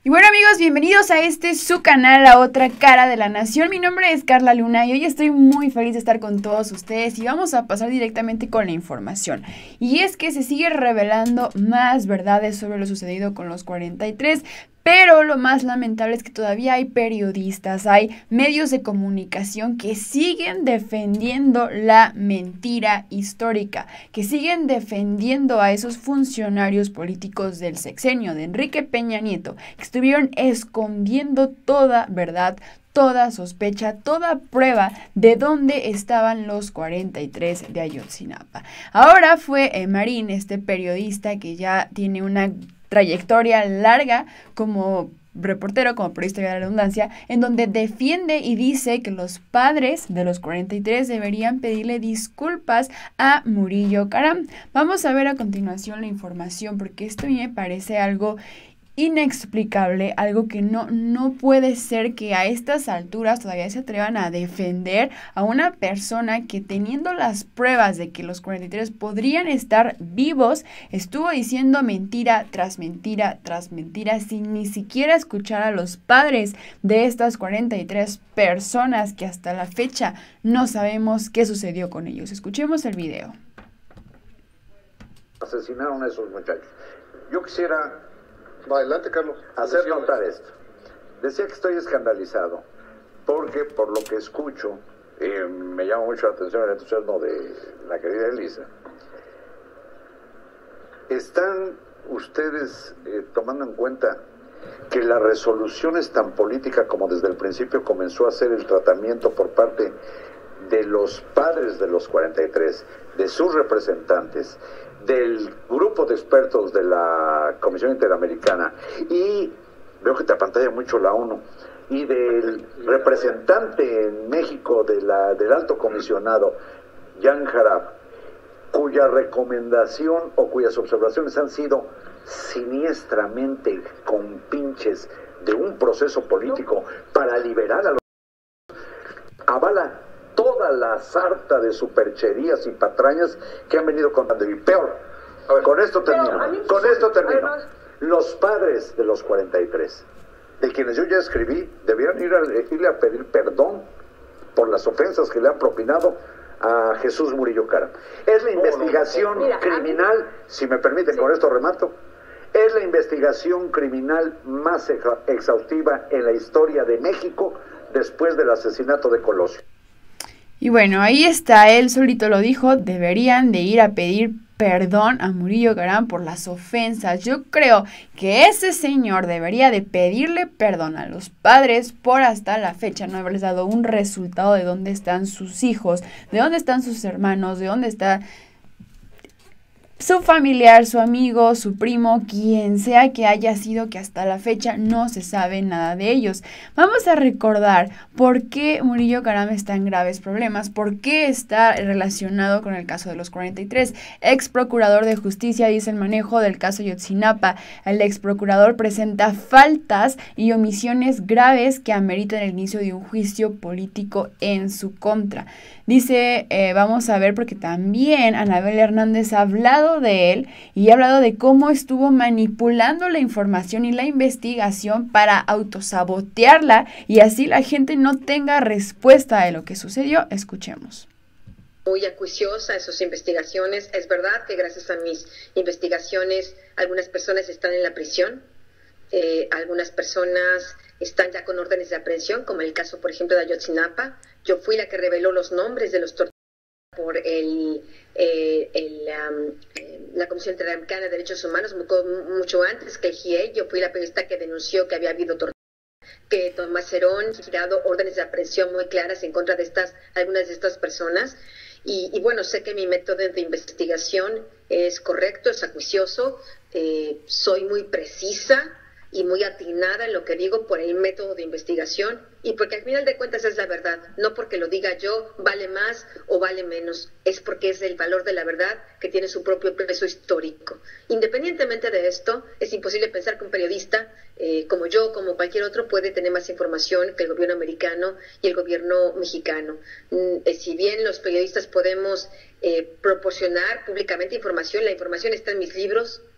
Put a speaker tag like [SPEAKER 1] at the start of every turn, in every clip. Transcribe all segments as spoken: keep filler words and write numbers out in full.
[SPEAKER 1] Y bueno amigos, bienvenidos a este su canal, La Otra Cara de la Nación. Mi nombre es Carla Luna y hoy estoy muy feliz de estar con todos ustedes y vamos a pasar directamente con la información. Y es que se sigue revelando más verdades sobre lo sucedido con los cuarenta y tres, pero lo más lamentable es que todavía hay periodistas, hay medios de comunicación que siguen defendiendo la mentira histórica, que siguen defendiendo a esos funcionarios políticos del sexenio de Enrique Peña Nieto, que estuvieron escondiendo toda verdad, toda sospecha, toda prueba de dónde estaban los cuarenta y tres de Ayotzinapa. Ahora fue eh, Marín, este periodista que ya tiene una trayectoria larga como reportero, como periodista de la redundancia, en donde defiende y dice que los padres de los cuarenta y tres deberían pedirle disculpas a Murillo Karam. Vamos a ver a continuación la información porque esto a mí me parece algo inexplicable, algo que no, no puede ser que a estas alturas todavía se atrevan a defender a una persona que, teniendo las pruebas de que los cuarenta y tres podrían estar vivos, estuvo diciendo mentira tras mentira tras mentira sin ni siquiera escuchar a los padres de estas cuarenta y tres personas que hasta la fecha no sabemos qué sucedió con ellos. Escuchemos el video.
[SPEAKER 2] Asesinaron a esos muchachos. Yo quisiera
[SPEAKER 3] Adelante, Carlos.
[SPEAKER 2] hacer notar esto. Decía que estoy escandalizado porque por lo que escucho, eh, me llama mucho la atención el entusiasmo de la querida Elisa. ¿Están ustedes eh, tomando en cuenta que la resolución es tan política como desde el principio comenzó a ser el tratamiento por parte de los padres de los cuarenta y tres, de sus representantes, del grupo de expertos de la Comisión Interamericana, y veo que te apantalla mucho la ONU, y del representante en México de la, del alto comisionado, Jan Jarab, cuya recomendación o cuyas observaciones han sido siniestramente compinches de un proceso político para liberar a los... avala toda la sarta de supercherías y patrañas que han venido contando. Y peor, ver, con esto termino, con esto termino. Los padres de los cuarenta y tres, de quienes yo ya escribí, debieron ir a, irle a pedir perdón por las ofensas que le han propinado a Jesús Murillo Karam. Es la investigación Mira, criminal, mí... si me permiten, sí. Con esto remato, es la investigación criminal más exhaustiva en la historia de México después del asesinato de Colosio.
[SPEAKER 1] Y bueno, ahí está, él solito lo dijo, deberían de ir a pedir perdón a Murillo Karam por las ofensas. Yo creo que ese señor debería de pedirle perdón a los padres por hasta la fecha no haberles dado un resultado de dónde están sus hijos, de dónde están sus hermanos, de dónde está su familiar, su amigo, su primo, quien sea que haya sido, que hasta la fecha no se sabe nada de ellos. Vamos a recordar por qué Murillo Karam está en graves problemas, por qué está relacionado con el caso de los cuarenta y tres. Ex procurador de justicia dice el manejo del caso Ayotzinapa. El ex procurador presenta faltas y omisiones graves que ameritan el inicio de un juicio político en su contra. Dice, eh, vamos a ver, porque también Anabel Hernández ha hablado de él y ha hablado de cómo estuvo manipulando la información y la investigación para autosabotearla y así la gente no tenga respuesta de lo que sucedió. Escuchemos.
[SPEAKER 4] Muy acuiciosa en sus investigaciones. Es verdad que gracias a mis investigaciones algunas personas están en la prisión, eh, algunas personas están ya con órdenes de aprehensión, como el caso, por ejemplo, de Ayotzinapa. Yo fui la que reveló los nombres de los torturados por el, eh, el, um, la Comisión Interamericana de Derechos Humanos mucho, mucho antes que el G I E I. Yo fui la periodista que denunció que había habido tortura, que Tomás Herón ha girado órdenes de aprehensión muy claras en contra de estas, algunas de estas personas. Y, y bueno, sé que mi método de investigación es correcto, es acuicioso, eh, soy muy precisa y muy atinada en lo que digo por el método de investigación y porque al final de cuentas es la verdad, no porque lo diga yo vale más o vale menos, es porque es el valor de la verdad que tiene su propio peso histórico. Independientemente de esto, es imposible pensar que un periodista eh, como yo, como cualquier otro, puede tener más información que el gobierno americano y el gobierno mexicano. Mm, eh, si bien los periodistas podemos eh, proporcionar públicamente información, la información está en mis libros.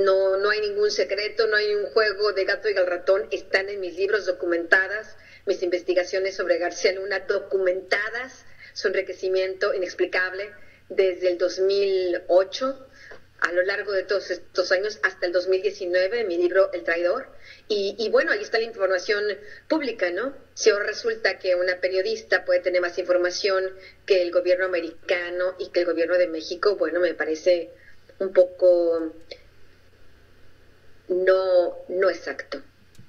[SPEAKER 4] No, no hay ningún secreto, no hay un juego de gato y el ratón, están en mis libros documentadas, mis investigaciones sobre García Luna documentadas, su enriquecimiento inexplicable desde el dos mil ocho, a lo largo de todos estos años, hasta el dos mil diecinueve, en mi libro El Traidor. Y, y bueno, ahí está la información pública, ¿no? Si ahora resulta que una periodista puede tener más información que el gobierno americano y que el gobierno de México, bueno, me parece un poco no, no exacto.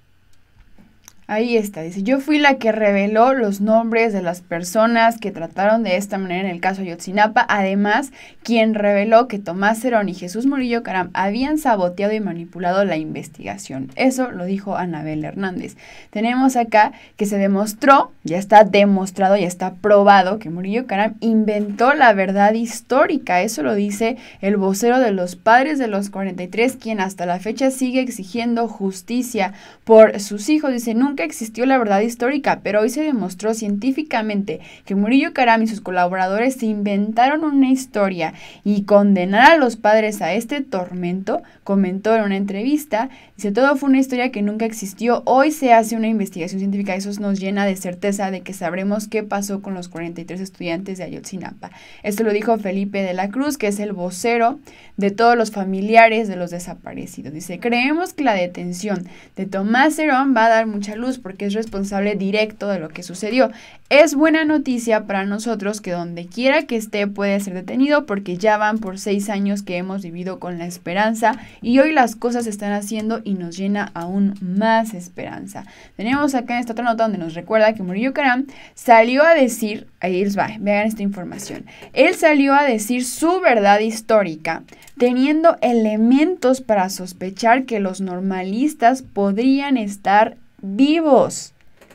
[SPEAKER 1] Ahí está, dice, yo fui la que reveló los nombres de las personas que trataron de esta manera en el caso Ayotzinapa. Además, quien reveló que Tomás Cerón y Jesús Murillo Caram habían saboteado y manipulado la investigación. Eso lo dijo Anabel Hernández. Tenemos acá que se demostró, ya está demostrado, ya está probado que Murillo Caram inventó la verdad histórica. Eso lo dice el vocero de los padres de los cuarenta y tres, quien hasta la fecha sigue exigiendo justicia por sus hijos. Dice, nunca existió la verdad histórica, pero hoy se demostró científicamente que Murillo Caram y sus colaboradores se inventaron una historia, y condenar a los padres a este tormento, comentó en una entrevista, dice, todo fue una historia que nunca existió, hoy se hace una investigación científica, eso nos llena de certeza de que sabremos qué pasó con los cuarenta y tres estudiantes de Ayotzinapa. Esto lo dijo Felipe de la Cruz, que es el vocero de todos los familiares de los desaparecidos. Dice, creemos que la detención de Tomás Cerón va a dar mucha luz porque es responsable directo de lo que sucedió. Es buena noticia para nosotros que donde quiera que esté puede ser detenido, porque ya van por seis años que hemos vivido con la esperanza y hoy las cosas se están haciendo y nos llena aún más esperanza. Tenemos acá en esta otra nota donde nos recuerda que Murillo Caram salió a decir, ahí les va, vean esta información, él salió a decir su verdad histórica, teniendo elementos para sospechar que los normalistas podrían estar vivos.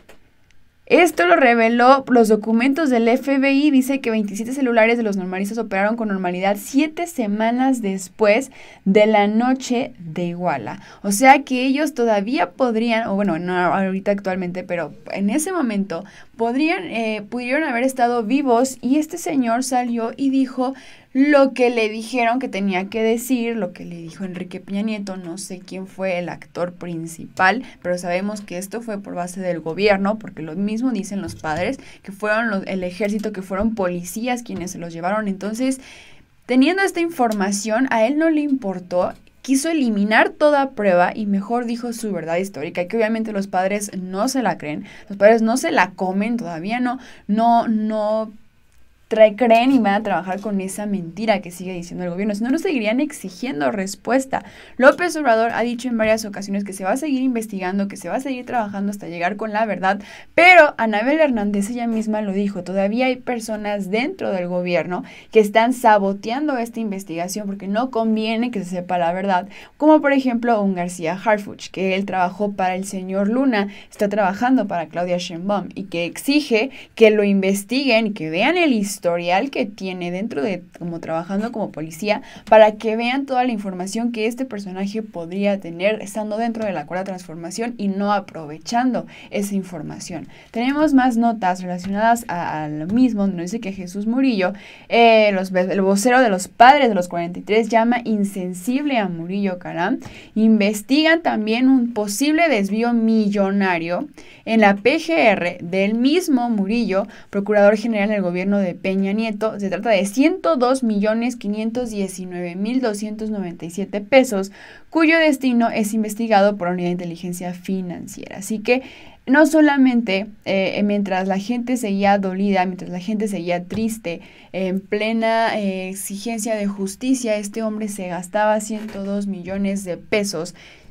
[SPEAKER 1] Esto lo reveló los documentos del F B I. Dice que veintisiete celulares de los normalistas operaron con normalidad siete semanas después de la noche de Iguala. O sea que ellos todavía podrían, o bueno, no ahorita actualmente, pero en ese momento podrían, eh, pudieron haber estado vivos, y este señor salió y dijo lo que le dijeron que tenía que decir, lo que le dijo Enrique Peña Nieto. No sé quién fue el actor principal, pero sabemos que esto fue por base del gobierno, porque lo mismo dicen los padres, que fueron los, el ejército, que fueron policías quienes se los llevaron. Entonces, teniendo esta información, a él no le importó, quiso eliminar toda prueba y mejor dijo su verdad histórica, que obviamente los padres no se la creen, los padres no se la comen, todavía no, no, no Trae, creen y van a trabajar con esa mentira que sigue diciendo el gobierno, si no, no seguirían exigiendo respuesta. López Obrador ha dicho en varias ocasiones que se va a seguir investigando, que se va a seguir trabajando hasta llegar con la verdad, pero Anabel Hernández, ella misma lo dijo, todavía hay personas dentro del gobierno que están saboteando esta investigación porque no conviene que se sepa la verdad, como por ejemplo un García Harfuch, que él trabajó para el señor Luna, está trabajando para Claudia Sheinbaum y que exige que lo investiguen y que vean el historial historial que tiene dentro de, como trabajando como policía, para que vean toda la información que este personaje podría tener estando dentro de la Cuarta Transformación y no aprovechando esa información. Tenemos más notas relacionadas a, a lo mismo, donde dice que Jesús Murillo, eh, los, el vocero de los padres de los cuarenta y tres, llama insensible a Murillo Caram. Investigan también un posible desvío millonario en la P G R del mismo Murillo, procurador general del gobierno de Peña Nieto. Se trata de ciento dos millones quinientos diecinueve mil doscientos noventa y siete pesos, cuyo destino es investigado por la Unidad de Inteligencia Financiera. Así que no solamente eh, mientras la gente seguía dolida, mientras la gente seguía triste, en plena eh, exigencia de justicia, este hombre se gastaba ciento dos millones de pesos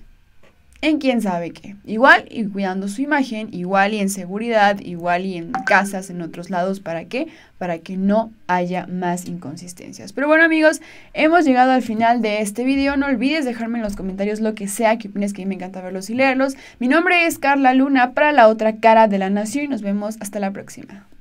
[SPEAKER 1] en quién sabe qué, igual y cuidando su imagen, igual y en seguridad, igual y en casas, en otros lados. ¿Para qué? Para que no haya más inconsistencias. Pero bueno, amigos, hemos llegado al final de este video. No olvides dejarme en los comentarios lo que sea que opines, que a mí me encanta verlos y leerlos. Mi nombre es Carla Luna para La Otra Cara de la Nación y nos vemos hasta la próxima.